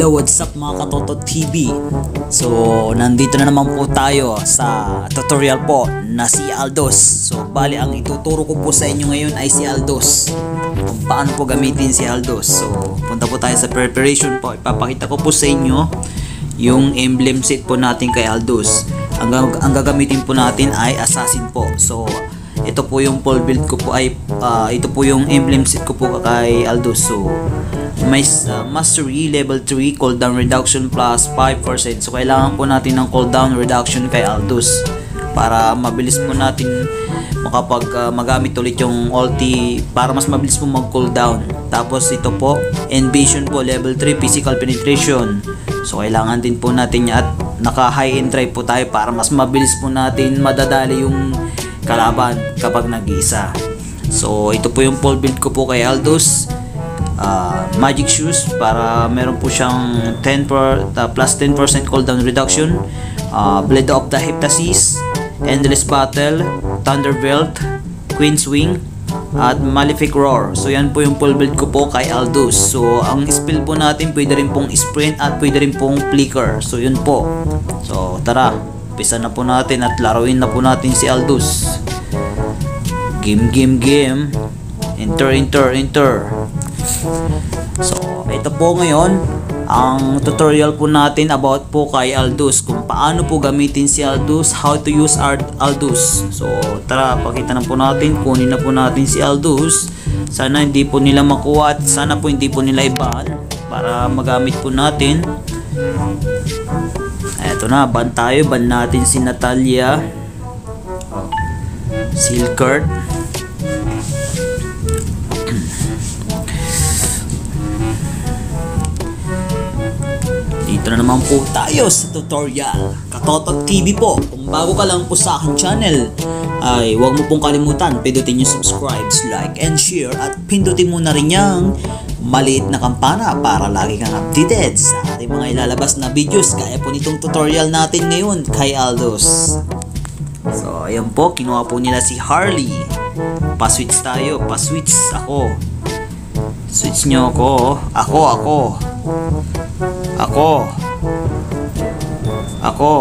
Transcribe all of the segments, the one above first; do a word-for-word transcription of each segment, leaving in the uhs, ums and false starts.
Hello, what's up mga Katoto T V? So, nandito na naman po tayo sa tutorial po na si Aldos. So, bali ang ituturo ko po sa inyo ngayon ay si Aldos. Kung paano po gamitin si Aldos. So, punta po tayo sa preparation po. Ipapakita ko po sa inyo yung emblem set po natin kay Aldos. Ang, ang gagamitin po natin ay assassin po. So, ito po yung full build ko po ay uh, ito po yung emblem set ko po kay Aldos. So, may uh, mastery level three cooldown reduction plus five percent. So kailangan po natin ng cooldown reduction kay Aldos para mabilis po natin makapag uh, magamit ulit yung ulti, para mas mabilis po mag cooldown. Tapos ito po envision po level three physical penetration. So kailangan din po natin yan at naka high end drive po tayo para mas mabilis po natin madadali yung kalaban kapag nag-iisa. So ito po yung full build ko po kay Aldos. Uh, magic shoes para meron po siyang ten per, uh, plus ten percent cooldown reduction, uh, blade of the Heptasis, endless battle, thunder belt, queen's wing at malefic roar. So yan po yung full build ko po kay Aldos. So ang spell po natin pwede rin pong sprint at pwede rin pong flicker. So yun po. So tara, umpisa na po natin at laruin na po natin si Aldos. Game game game, enter enter enter. So, ito po ngayon ang tutorial po natin about po kay Aldos, kung paano po gamitin si Aldos, how to use Aldos. So, tara, pakita na po natin, kunin na po natin si Aldos. Sana hindi po nila makuha at sana po hindi po nila i-ban para magamit po natin. Eto na, ban tayo, ban natin si Natalia, Silkert. Dito na naman po tayo sa tutorial. Katoto T V po. Kung bago ka lang po sa aking channel, ay huwag mo pong kalimutan, pindutin yung subscribe, like, and share, at pindutin mo na rin yung maliit na kampana para lagi kang updated sa ating mga ilalabas na videos gaya po nitong tutorial natin ngayon kay Aldos. So ayan po, kinuha po nila si Harley. Pa-switch tayo, pa-switch ako. Switch nyo ako. Ako, ako. Ako. Ako.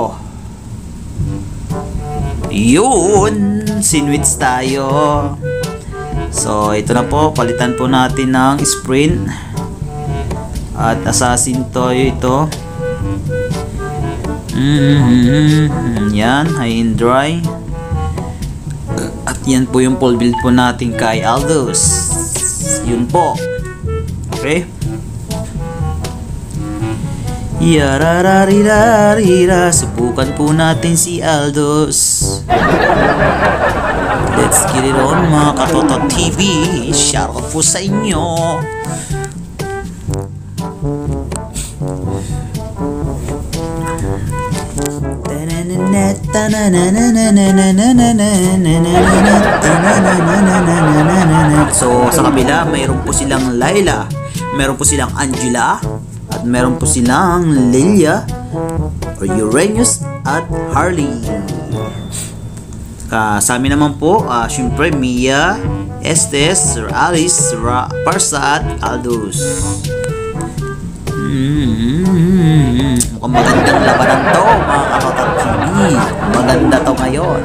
Yun. Sinwitch tayo. So, ito na po. Palitan po natin ng sprint. At assassin to ito. Mm-hmm. Yan. High and dry. At yan po yung full build po natin kay Aldos. Yun po. Okay. Yarararirarira, subukan po natin si Aldos. Let's get it on mga Katoto T V. Shoutout po sa inyo. So sa kabila mayroon po silang Layla, meron po silang Angela, at meron po silang Lilia, or Uranus, at Harley. Uh, sa amin naman po, uh, syempre Mia, Estes, Sir Alice, Ra Parsa, at Aldos. Mm-hmm. Mukhang magandang labanan to mga Katoto T V. Maganda to ngayon.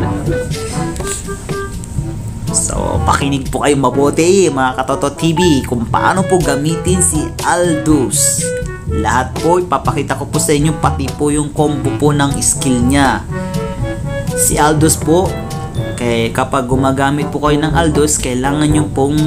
So, pakinig po kayong mabuti mga Katoto T V kung paano po gamitin si Aldos. Lahat po ipapakita ko po sa inyo, pati po yung combo po ng skill niya. Si Aldos po, kay kapag gumagamit po kayo ng Aldos, kailangan nyo pong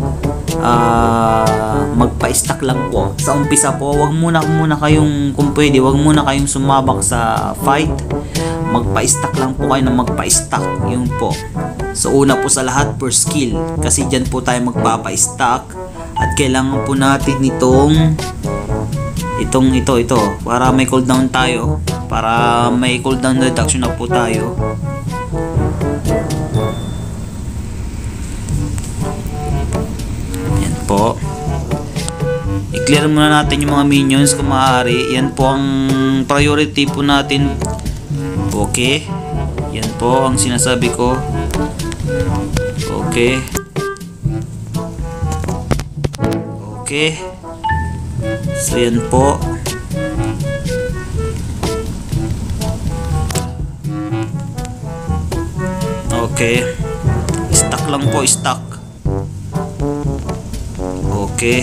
uh, magpa-stack lang po. Sa umpisa po, wag muna muna kayong, kung pwede, wag muna kayong sumabak sa fight. Magpa-stack lang po kayo na magpa-stack. Yun po. So una po sa lahat, per skill. Kasi dyan po tayo magpapa-stack. At kailangan po natin itong itong ito ito para may cooldown tayo, para may cooldown reduction na po tayo. Yan po, i-clear muna natin yung mga minions kung maaari. Yan po ang priority po natin. Okay, yan po ang sinasabi ko. Okay, okay. So yan po. Okay. Stock lang po, stock. Okay.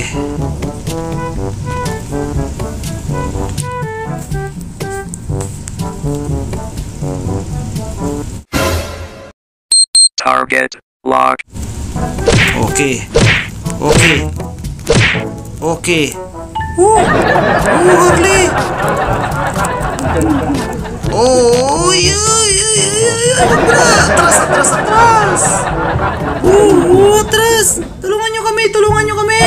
Target locked. Okay. Okay. Okay. Oh, oh, Harley. Oh, yeah, yeah, yeah, yeah. Atras, atras, atras. Oh, oh, atras. Tulungan nyo kami, tulungan nyo kami.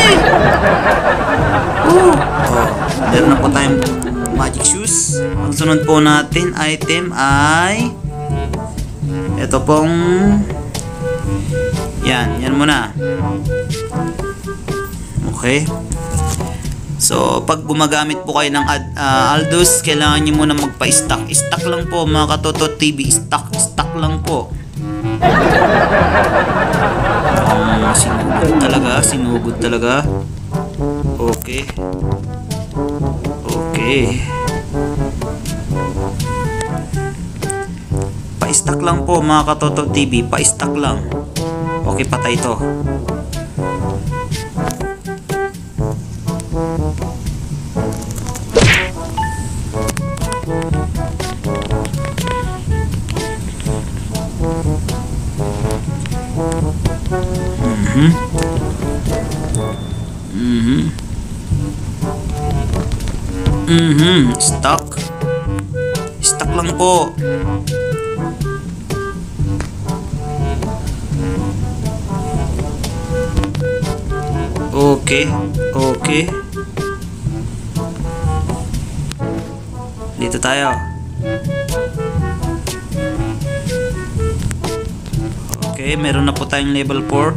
Oh, oh. Meron na po tayong magic shoes. Ang sunod po natin item ay ito pong yan, yan muna. Okay. So, pag gumagamit po kayo ng uh, Aldous, kailangan nyo muna magpa-stock. Stock lang po mga Katoto T V. Stock, stock lang po. Um, sinugod talaga, sinugod talaga. Okay. Okay. Pa-stock lang po mga Katoto T V. Pa-stock lang. Okay, patay ito. Mhm. Mhm. Mhm. Stock. Stock lang po. Okay. Okay. Dito tayo. Okay, meron na po tayong level four.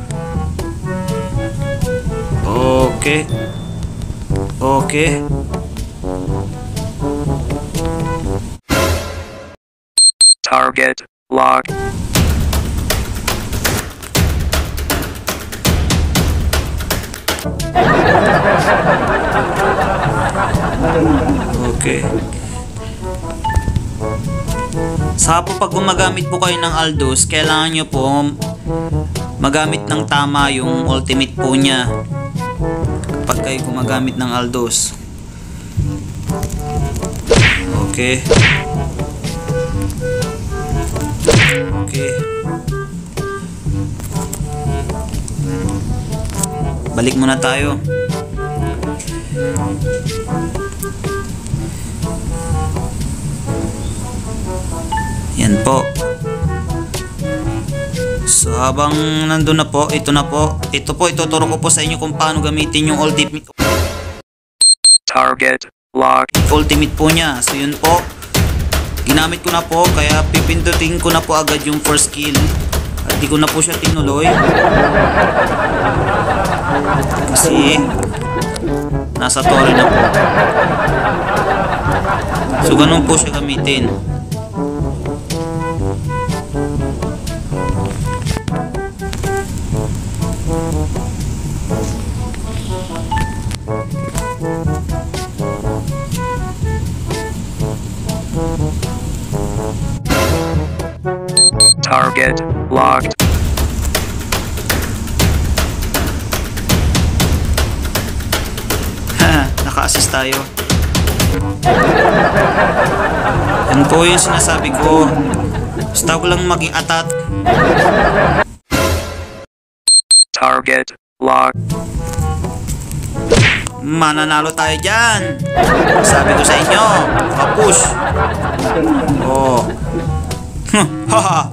Okay. Okay. Target locked. Okay. Sa po pag gumagamit po kayo ng Aldous, kailangan nyo po magamit ng tama yung ultimate po niya. Kapag kayo gumagamit ng Aldous. Okay. Okay. Balik muna tayo. Yan po. So habang nandun na po, ito na po. Ito po, ituturo ko po sa inyo kung paano gamitin yung ultimate. Target locked. Ultimate po niya. So yun po. Ginamit ko na po, kaya pipindutin ko na po agad yung first skill. At di ko na po siya tinuloy. Kasi nasa tore na po. So ganun po siya gamitin. Target locked. Naka-assist tayo. Yan po yung sinasabi ko. Basta ko lang maging atat. Target locked. Mananalo tayo dyan. Sabi ko sa inyo. Kapush. Oh. Haha.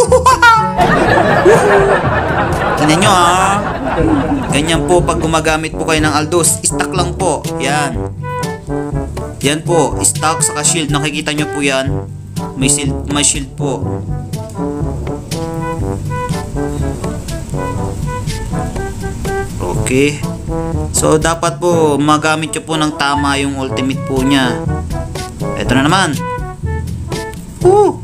Tingnan nyo ha. Ganyan po pag gumagamit po kayo ng Aldous. Stock lang po. Yan. Yan po. Stock saka shield. Nakikita nyo po yan. May shield, may shield po. Okay. So dapat po magamit nyo po ng tama yung ultimate po nya. Ito na naman. Woo!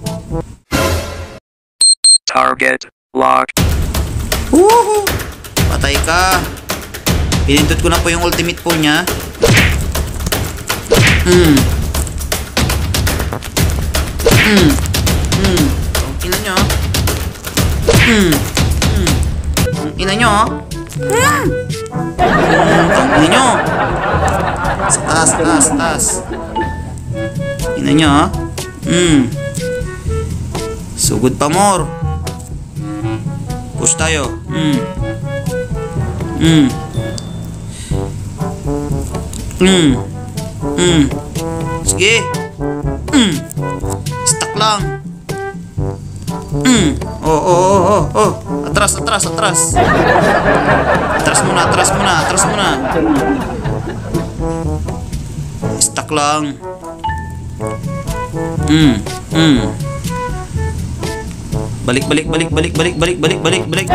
Target locked. Woohoo! Patay ka. Pinindot ko na po yung ultimate po niya. Hmm. Hmm. Hmm. Tingnan nyo. taas, taas. Tingnan nyo, ha? Hmm. Sugod pa more. Push tayo. Hmm. Hmm. Hmm. Hmm. Sige. Hmm. Stuck lang. Hmm. Oh, oh, oh, oh, oh. Atras, atras, atras. Atras muna, atras muna, atras muna. Stuck lang. Hmm. Hmm. Balik, balik, balik, balik, balik, balik, balik, balik, balik.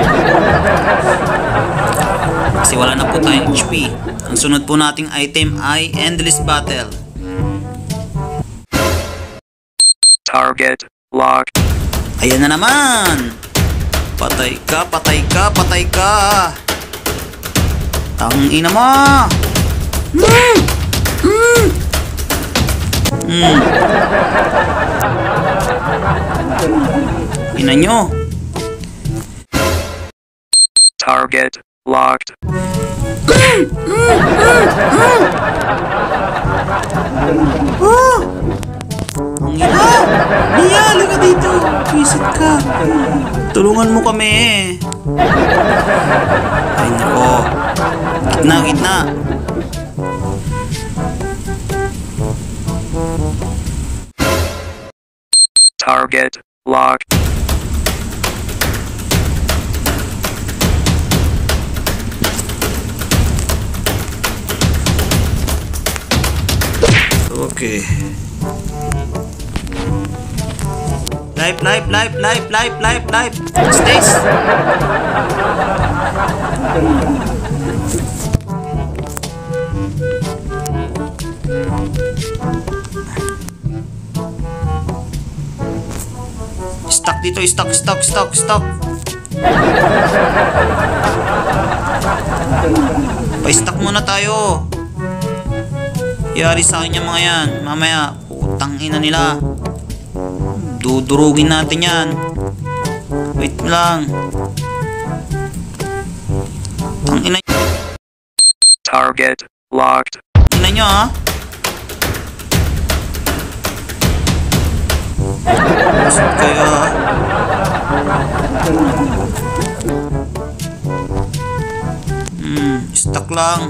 Kasi wala na po tayong H P. Ang sunod po nating item ay Endless Battle. Target locked. Ayan na naman. Patay ka, patay ka, patay ka. Tangina mo. Mm. Mm. Mm. Ina nyo. Target locked. Mm. Mm. Mm. Oh. Ang ina. Nia, halika dito. Visit ka. Tulungan mo kami. Ay nako. Gitna, gitna. Target locked. Okay. Life, life, life, life, life, life, life. What's this? Stuck dito, stuck, stuck, stuck, stuck. Pa-stuck muna tayo. Yari sa akin yung mga yan. Mamaya, putang ina nila. Dudurugin natin yan. Wait lang. Tang ina. Target locked. Tingnan nyo, ha? Masad kayo, ha? Hmm, stuck lang.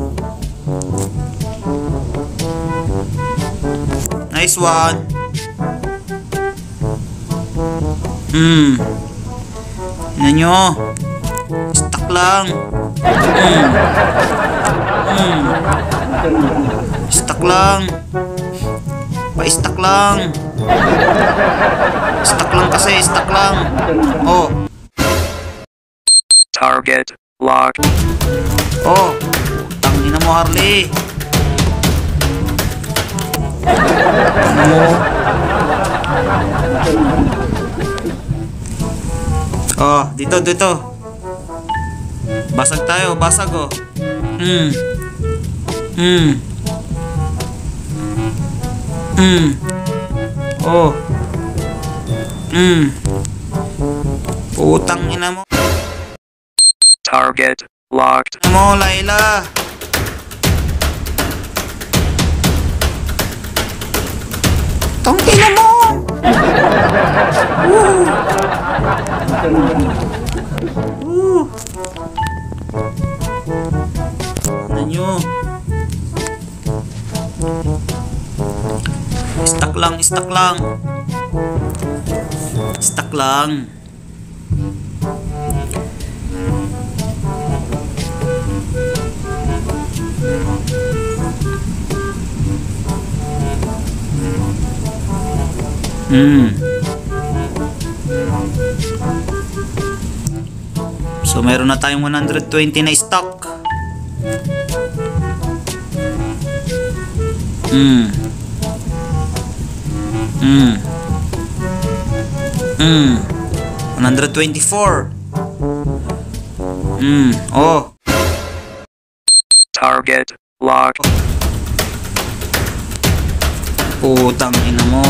Nice one. Hmm. Tingnan nyo. Stuck lang. Hmm. Hmm. Stuck lang. Pa-stuck lang. Stuck lang kasi, stuck lang. Oh. Target locked. Oh. Tangina mo, Harley. Tangina mo. Oh, dito, dito. Basag tayo, basag oh. Hmm. Hmm. Hmm. Oh. Hmm. Putang ina mo. Target locked. Ina mo, Layla. Tang ina mo. Woo. Woo. Ano nyo? Stuck lang, stuck lang. Stuck lang. Hmm. So meron na tayong one hundred twenty na stock. Hmm. Hmm. Hmm. one hundred twenty-four. Hmm. Oh. Target locked. Putang ina mo.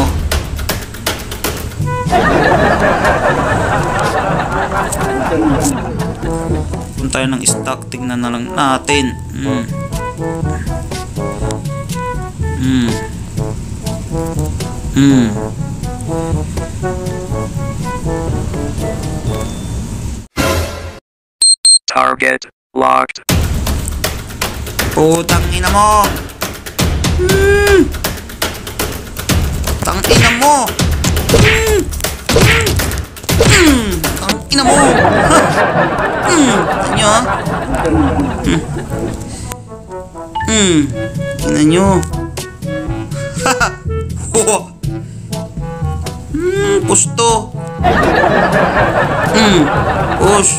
Kung tayo ng stock, tingnan na lang natin. Hmm. Hmm. Hmm. Target locked. Putang ina mo. Hmm. Tang ina mo. Hmm. Hmm. Tang ina mo. Hmm. Tanyo. Hmm. Hmm. Ina nyo. Haha. Hmm. Pusto. Hmm. Push.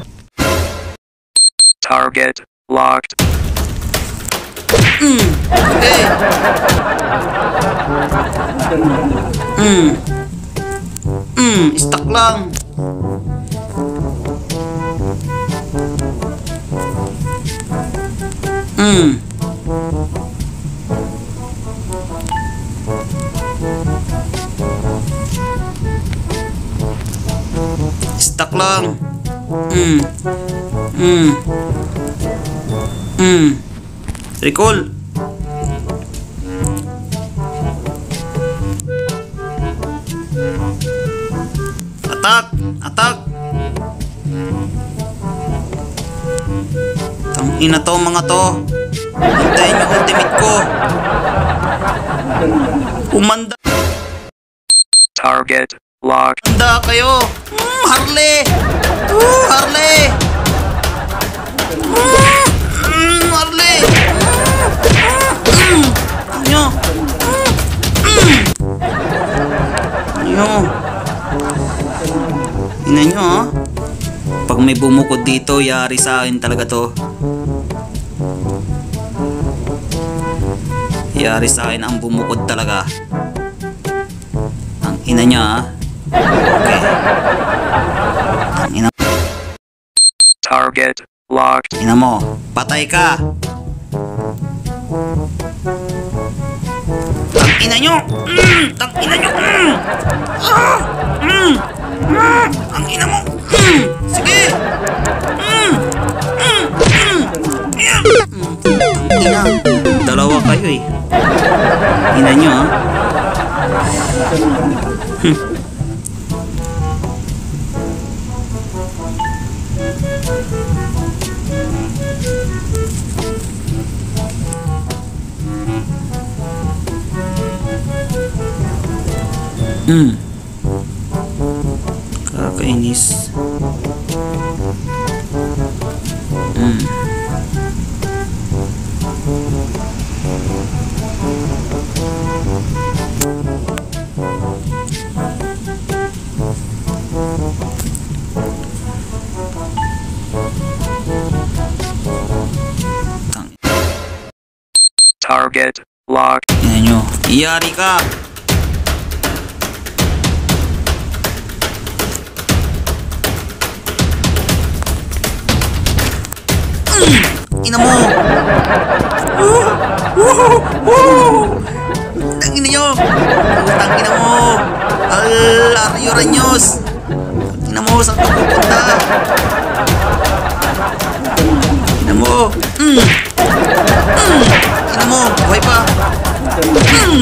Target locked. Hmm. Okay. Hmm. Hmm. Stuck lang. Hmm. Stuck lang. Hmm. Hmm. Hmm. Recall. Attack! Attack! Tangina to mga to. Hintayin yung ultimate ko. Umanda. Target locked. Umanda kayo. Hmm, Harley! Uh, Harley! Hmm, Harley! Hmm, ano? Hmm. Ano? Ina nyo ha? Pag may bumukod dito, yari sa akin talaga to. Yari sa akin ang bumukod talaga. Ang ina nyo ha? Okay. Ang ina. Target locked. Ina mo, patay ka. Tang ina nyo. Mm, tang ina nyo. Mm. Ah, mm. Mm. Ang ina mo. Mm. Sige. Mm. Mm. Mm. Yan. Mm. Ang ina. Dalawa kayo eh. Ina nyo ha. Hmm. Hmm. Kakainis. Hmm. Target locked. Ina nyo. Iyari ka. Ina mo. Tangina nyo. Tangina mo. Alario Ranyos. Ina mo. Saan ka pupunta? Ina mo. Mm. Mm. Ina mo. Buhay pa. Mm.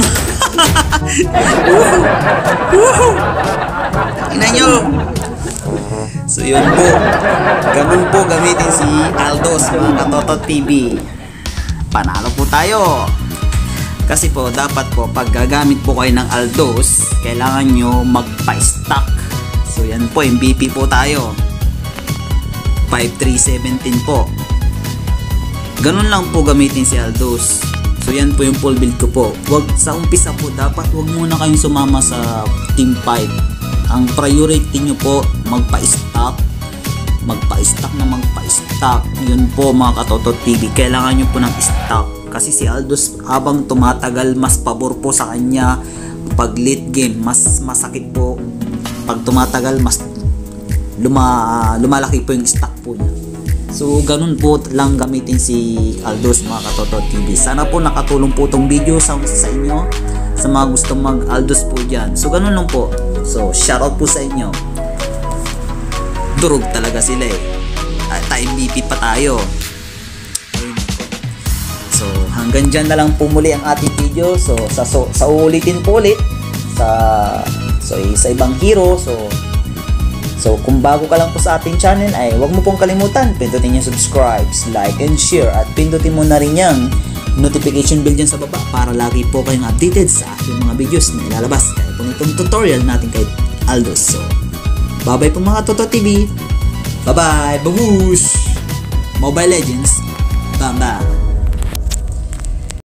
Ina nyo. So yun po, ganun po gamitin si Aldos mga Katotot T V. Panalo po tayo. Kasi po dapat po pag gagamit po kayo ng Aldos, kailangan nyo magpa-stock. So yan po, M V P po tayo. five three seventeen po. Ganun lang po gamitin si Aldos. So yan po yung full build ko po. Wag sa umpisa po, dapat wag muna kayong sumama sa team five. Ang priority nyo po, magpa-stock. Magpa-stock na magpa-stock. Yun po mga Katotot T V. Kailangan nyo po ng stock. Kasi si Aldos, habang tumatagal, mas pabor po sa kanya. Pag late game, mas masakit po. Pag tumatagal, mas luma, lumalaki po yung stock po niya. So, ganun po lang gamitin si Aldos mga Katotot T V. Sana po nakatulong po itong video sa, sa inyo. Sa mga gusto mag-Aldos po dyan. So, ganun lang po. So, shoutout po sa inyo. Durog talaga sila eh. At M V P pa tayo. So, hanggang dyan na lang po muli ang ating video. So sa, so, sa ulitin po ulit sa, so, sa ibang hero. So So kung bago ka lang po sa ating channel ay huwag mo pong kalimutan, pindutin yung subscribe, like and share, at pindutin mo na rin yung notification bell dyan sa baba para lagi po kayong updated sa ating mga videos na ilalabas. Kaya po itong tutorial natin kay Aldos. So bye bye po mga Toto T V. Bye bye, babush! Mobile Legends, bam bam!